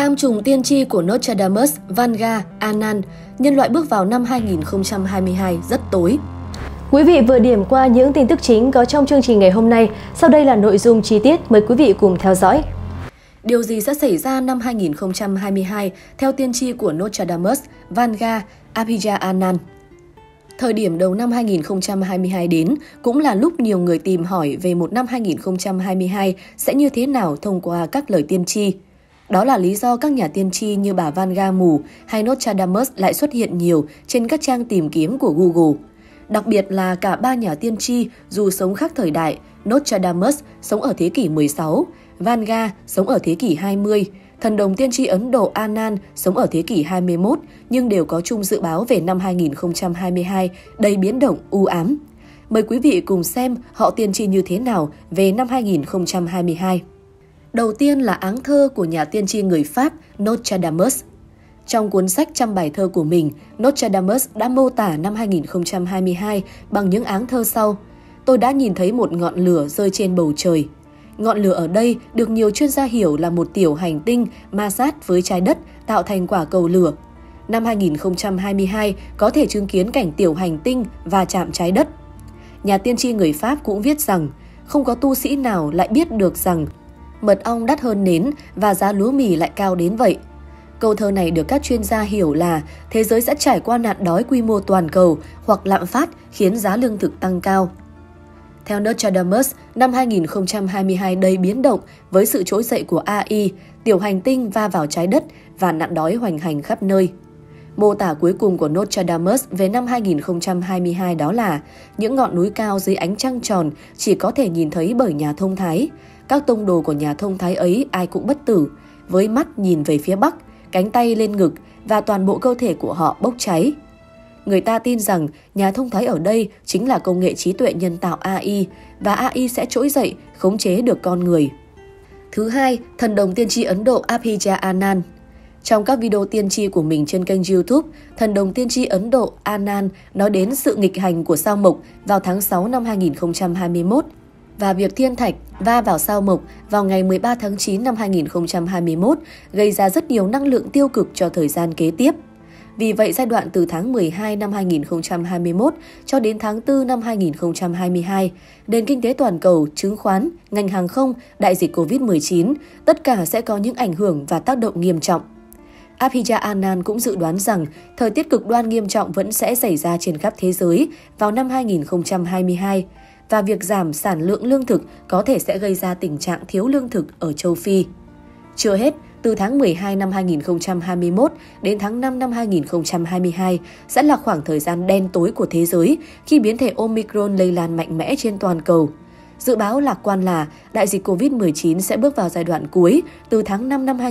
Tam trùng tiên tri của Nostradamus, Vanga, Anand, nhân loại bước vào năm 2022 rất tối. Quý vị vừa điểm qua những tin tức chính có trong chương trình ngày hôm nay. Sau đây là nội dung chi tiết, mời quý vị cùng theo dõi. Điều gì sẽ xảy ra năm 2022 theo tiên tri của Nostradamus, Vanga, Abhijit Anand? Thời điểm đầu năm 2022 đến cũng là lúc nhiều người tìm hỏi về một năm 2022 sẽ như thế nào thông qua các lời tiên tri. Đó là lý do các nhà tiên tri như bà Vanga mù hay Nostradamus lại xuất hiện nhiều trên các trang tìm kiếm của Google. Đặc biệt là cả ba nhà tiên tri dù sống khác thời đại, Nostradamus sống ở thế kỷ 16, Vanga sống ở thế kỷ 20, thần đồng tiên tri Ấn Độ Anand sống ở thế kỷ 21 nhưng đều có chung dự báo về năm 2022 đầy biến động u ám. Mời quý vị cùng xem họ tiên tri như thế nào về năm 2022. Đầu tiên là áng thơ của nhà tiên tri người Pháp Nostradamus. Trong cuốn sách trăm bài thơ của mình, Nostradamus đã mô tả năm 2022 bằng những áng thơ sau. Tôi đã nhìn thấy một ngọn lửa rơi trên bầu trời. Ngọn lửa ở đây được nhiều chuyên gia hiểu là một tiểu hành tinh ma sát với trái đất tạo thành quả cầu lửa. Năm 2022 có thể chứng kiến cảnh tiểu hành tinh va chạm trái đất. Nhà tiên tri người Pháp cũng viết rằng không có tu sĩ nào lại biết được rằng mật ong đắt hơn nến và giá lúa mì lại cao đến vậy. Câu thơ này được các chuyên gia hiểu là thế giới sẽ trải qua nạn đói quy mô toàn cầu hoặc lạm phát khiến giá lương thực tăng cao. Theo Nostradamus, năm 2022 đầy biến động với sự trỗi dậy của AI, tiểu hành tinh va vào trái đất và nạn đói hoành hành khắp nơi. Mô tả cuối cùng của Nostradamus về năm 2022 đó là những ngọn núi cao dưới ánh trăng tròn chỉ có thể nhìn thấy bởi nhà thông thái. Các tông đồ của nhà thông thái ấy ai cũng bất tử, với mắt nhìn về phía bắc, cánh tay lên ngực và toàn bộ cơ thể của họ bốc cháy. Người ta tin rằng nhà thông thái ở đây chính là công nghệ trí tuệ nhân tạo AI và AI sẽ trỗi dậy, khống chế được con người. Thứ hai, thần đồng tiên tri Ấn Độ Abhijit Anand. Trong các video tiên tri của mình trên kênh YouTube, thần đồng tiên tri Ấn Độ Anand nói đến sự nghịch hành của sao Mộc vào tháng 6 năm 2021 và việc thiên thạch va vào sao Mộc vào ngày 13 tháng 9 năm 2021 gây ra rất nhiều năng lượng tiêu cực cho thời gian kế tiếp. Vì vậy, giai đoạn từ tháng 12 năm 2021 cho đến tháng 4 năm 2022, nền kinh tế toàn cầu, chứng khoán, ngành hàng không, đại dịch Covid-19, tất cả sẽ có những ảnh hưởng và tác động nghiêm trọng. Abhijit Anand cũng dự đoán rằng thời tiết cực đoan nghiêm trọng vẫn sẽ xảy ra trên khắp thế giới vào năm 2022 và việc giảm sản lượng lương thực có thể sẽ gây ra tình trạng thiếu lương thực ở châu Phi. Chưa hết, từ tháng 12 năm 2021 đến tháng 5 năm 2022 sẽ là khoảng thời gian đen tối của thế giới khi biến thể Omicron lây lan mạnh mẽ trên toàn cầu. Dự báo lạc quan là đại dịch Covid-19 sẽ bước vào giai đoạn cuối từ tháng 5 năm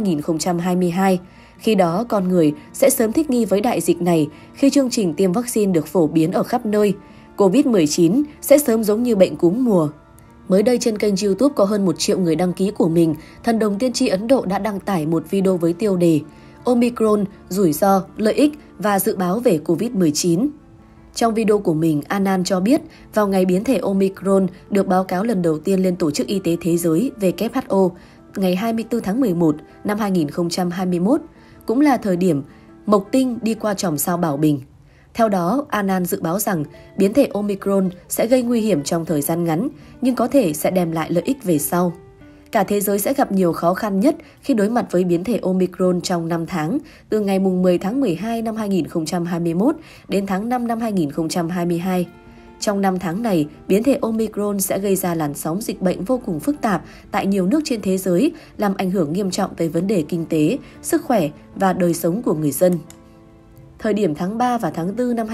2022. Khi đó, con người sẽ sớm thích nghi với đại dịch này khi chương trình tiêm vaccine được phổ biến ở khắp nơi. Covid-19 sẽ sớm giống như bệnh cúm mùa. Mới đây trên kênh YouTube có hơn 1 triệu người đăng ký của mình, thần đồng tiên tri Ấn Độ đã đăng tải một video với tiêu đề Omicron, rủi ro, lợi ích và dự báo về Covid-19. Trong video của mình, Anand cho biết vào ngày biến thể Omicron được báo cáo lần đầu tiên lên Tổ chức Y tế Thế giới WHO ngày 24 tháng 11 năm 2021, cũng là thời điểm Mộc Tinh đi qua chòm sao Bảo Bình. Theo đó, Anand dự báo rằng biến thể Omicron sẽ gây nguy hiểm trong thời gian ngắn, nhưng có thể sẽ đem lại lợi ích về sau. Cả thế giới sẽ gặp nhiều khó khăn nhất khi đối mặt với biến thể Omicron trong 5 tháng, từ ngày 10 tháng 12 năm 2021 đến tháng 5 năm 2022. Trong 5 tháng này, biến thể Omicron sẽ gây ra làn sóng dịch bệnh vô cùng phức tạp tại nhiều nước trên thế giới, làm ảnh hưởng nghiêm trọng tới vấn đề kinh tế, sức khỏe và đời sống của người dân. Thời điểm tháng 3 và tháng 4 năm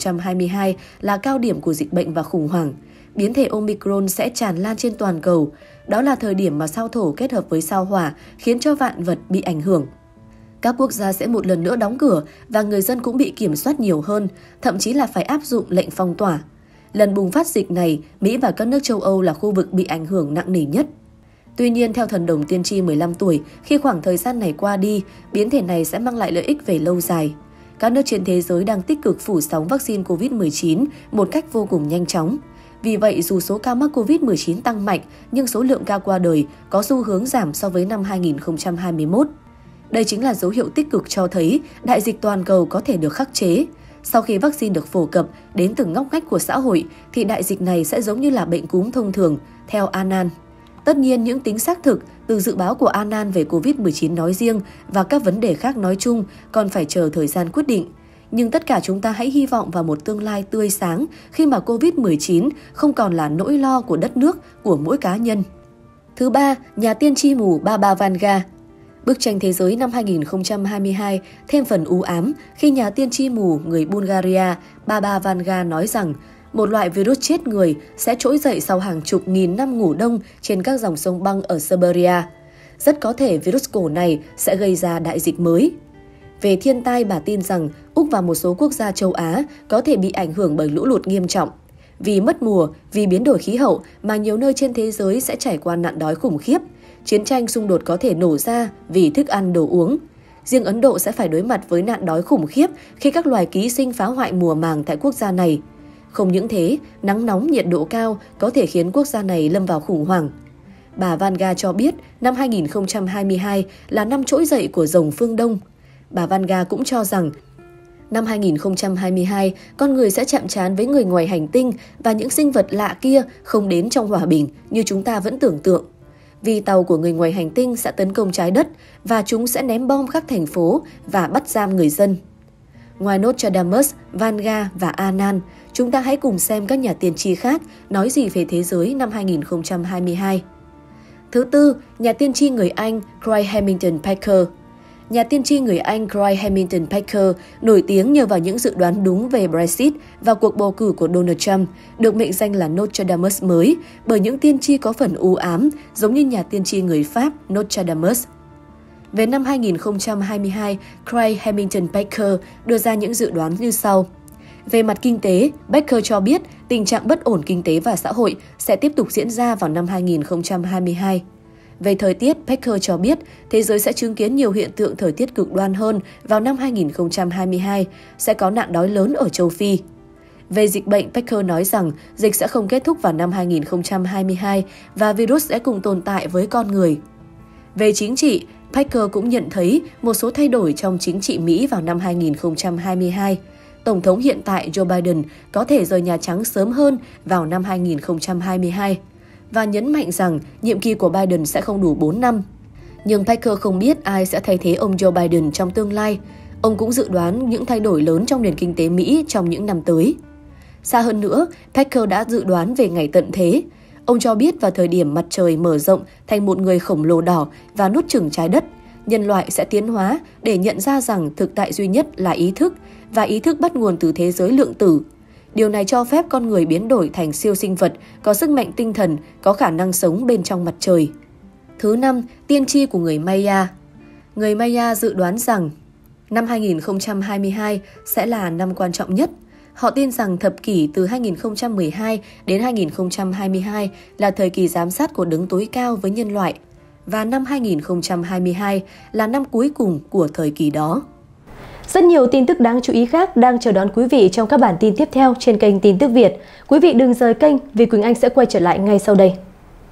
2022 là cao điểm của dịch bệnh và khủng hoảng. Biến thể Omicron sẽ tràn lan trên toàn cầu. Đó là thời điểm mà sao Thổ kết hợp với sao Hỏa khiến cho vạn vật bị ảnh hưởng. Các quốc gia sẽ một lần nữa đóng cửa và người dân cũng bị kiểm soát nhiều hơn, thậm chí là phải áp dụng lệnh phong tỏa. Lần bùng phát dịch này, Mỹ và các nước châu Âu là khu vực bị ảnh hưởng nặng nề nhất. Tuy nhiên, theo thần đồng tiên tri 15 tuổi, khi khoảng thời gian này qua đi, biến thể này sẽ mang lại lợi ích về lâu dài. Các nước trên thế giới đang tích cực phủ sóng vaccine COVID-19 một cách vô cùng nhanh chóng. Vì vậy, dù số ca mắc COVID-19 tăng mạnh, nhưng số lượng ca qua đời có xu hướng giảm so với năm 2021. Đây chính là dấu hiệu tích cực cho thấy đại dịch toàn cầu có thể được khắc chế. Sau khi vaccine được phổ cập đến từng ngóc ngách của xã hội, thì đại dịch này sẽ giống như là bệnh cúm thông thường, theo Anand. Tất nhiên, những tính xác thực từ dự báo của Anand về COVID-19 nói riêng và các vấn đề khác nói chung còn phải chờ thời gian quyết định. Nhưng tất cả chúng ta hãy hy vọng vào một tương lai tươi sáng khi mà COVID-19 không còn là nỗi lo của đất nước, của mỗi cá nhân. Thứ ba, nhà tiên tri mù Baba Vanga. Bức tranh thế giới năm 2022 thêm phần u ám khi nhà tiên tri mù người Bulgaria Baba Vanga nói rằng một loại virus chết người sẽ trỗi dậy sau hàng chục nghìn năm ngủ đông trên các dòng sông băng ở Siberia. Rất có thể virus cổ này sẽ gây ra đại dịch mới. Về thiên tai, bà tin rằng Úc và một số quốc gia châu Á có thể bị ảnh hưởng bởi lũ lụt nghiêm trọng. Vì mất mùa, vì biến đổi khí hậu mà nhiều nơi trên thế giới sẽ trải qua nạn đói khủng khiếp. Chiến tranh xung đột có thể nổ ra vì thức ăn đồ uống. Riêng Ấn Độ sẽ phải đối mặt với nạn đói khủng khiếp khi các loài ký sinh phá hoại mùa màng tại quốc gia này. Không những thế, nắng nóng, nhiệt độ cao có thể khiến quốc gia này lâm vào khủng hoảng. Bà Vanga cho biết năm 2022 là năm trỗi dậy của rồng phương Đông. Bà Vanga cũng cho rằng năm 2022, con người sẽ chạm trán với người ngoài hành tinh và những sinh vật lạ kia không đến trong hòa bình như chúng ta vẫn tưởng tượng. Vì tàu của người ngoài hành tinh sẽ tấn công trái đất và chúng sẽ ném bom khắp thành phố và bắt giam người dân. Ngoài Nostradamus, Vanga và Anand, chúng ta hãy cùng xem các nhà tiên tri khác nói gì về thế giới năm 2022. Thứ tư, nhà tiên tri người Anh Croy Hamilton Packer. Nhà tiên tri người Anh Croy Hamilton Packer nổi tiếng nhờ vào những dự đoán đúng về Brexit và cuộc bầu cử của Donald Trump, được mệnh danh là Nostradamus mới bởi những tiên tri có phần u ám, giống như nhà tiên tri người Pháp Nostradamus. Về năm 2022, Croy Hamilton Packer đưa ra những dự đoán như sau. Về mặt kinh tế, Packer cho biết tình trạng bất ổn kinh tế và xã hội sẽ tiếp tục diễn ra vào năm 2022. Về thời tiết, Packer cho biết thế giới sẽ chứng kiến nhiều hiện tượng thời tiết cực đoan hơn vào năm 2022, sẽ có nạn đói lớn ở châu Phi. Về dịch bệnh, Packer nói rằng dịch sẽ không kết thúc vào năm 2022 và virus sẽ cùng tồn tại với con người. Về chính trị, Packer cũng nhận thấy một số thay đổi trong chính trị Mỹ vào năm 2022. Tổng thống hiện tại Joe Biden có thể rời Nhà Trắng sớm hơn vào năm 2022 và nhấn mạnh rằng nhiệm kỳ của Biden sẽ không đủ 4 năm. Nhưng Packer không biết ai sẽ thay thế ông Joe Biden trong tương lai. Ông cũng dự đoán những thay đổi lớn trong nền kinh tế Mỹ trong những năm tới. Xa hơn nữa, Packer đã dự đoán về ngày tận thế. Ông cho biết vào thời điểm mặt trời mở rộng thành một người khổng lồ đỏ và nuốt chửng trái đất, nhân loại sẽ tiến hóa để nhận ra rằng thực tại duy nhất là ý thức, và ý thức bắt nguồn từ thế giới lượng tử. Điều này cho phép con người biến đổi thành siêu sinh vật, có sức mạnh tinh thần, có khả năng sống bên trong mặt trời. Thứ năm, tiên tri của người Maya. Người Maya dự đoán rằng năm 2022 sẽ là năm quan trọng nhất. Họ tin rằng thập kỷ từ 2012 đến 2022 là thời kỳ giám sát của đấng tối cao với nhân loại, và năm 2022 là năm cuối cùng của thời kỳ đó. Rất nhiều tin tức đáng chú ý khác đang chờ đón quý vị trong các bản tin tiếp theo trên kênh Tin tức Việt. Quý vị đừng rời kênh vì Quỳnh Anh sẽ quay trở lại ngay sau đây.